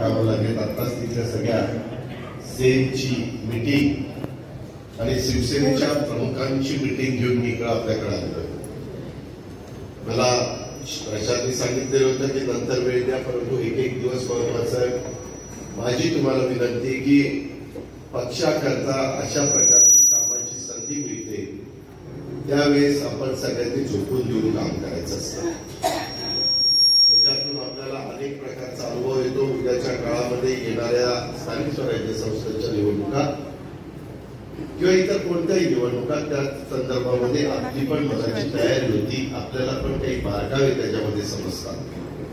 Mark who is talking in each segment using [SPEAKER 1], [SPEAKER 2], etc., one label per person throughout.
[SPEAKER 1] कामं लागेल. आताच तिथल्या सगळ्या सेलची मीटिंग आणि शिवसेनेच्या प्रमुखांची मीटिंग घेऊन मी इकडे आपल्याकडे आलो. मला प्रशासनाने सांगितलेलं होतं की नंतर वेळ द्या, परंतु एक दिवस महत्वाचा आहे. माझी तुम्हाला विनंती आहे की पक्षाकरता अशा प्रकारची कामाची संधी मिळते त्यावेळेस आपण सगळ्यांनी झोपून देऊन काम करायचं असतं. त्याच्यातून आपल्याला अनेक प्रकारचा अनुभव येतो. उद्याच्या काळामध्ये येणाऱ्या स्थानिक स्वराज्य संस्थांच्या निवडणुका किंवा इतर कोणत्याही निवडणुका त्या संदर्भामध्ये आपली पण मनाची तयारी होती. आपल्याला पण काही बारकावे त्याच्यामध्ये समजतात.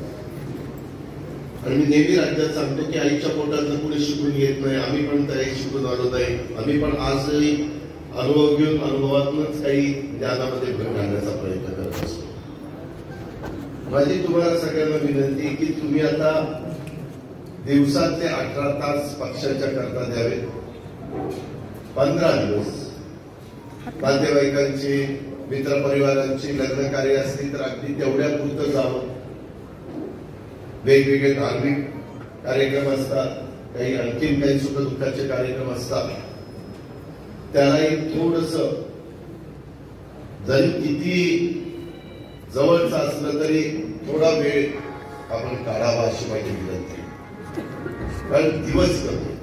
[SPEAKER 1] आणि मी नेहमी राज्यात सांगतो की आईच्या पोटातलं कुणी शिकून येत नाही. आम्ही पण काही शिकून आलो नाही. आम्ही पण आजही अनुभव घेऊन अनुभवातूनच काही ज्ञानामध्ये भर घालण्याचा प्रयत्न करत असतो. माझी तुम्हाला सगळ्यांना विनंती आहे की तुम्ही आता दिवसातले 18 तास पक्षाच्या करता द्यावे. 15 दिवस नातेवाईकांची मित्रपरिवारांची लग्न कार्य असतील तर अगदी तेवढ्या पुरतं जावं. वेगवेगळे धार्मिक कार्यक्रम असतात, काही आणखीन काही सुखदुःखाचे कार्यक्रम असतात, त्यालाही थोडस जरी किती जवळचं असलं तरी थोडा वेळ आपण काढावा अशी माझी विनंती. कारण दिवस कमी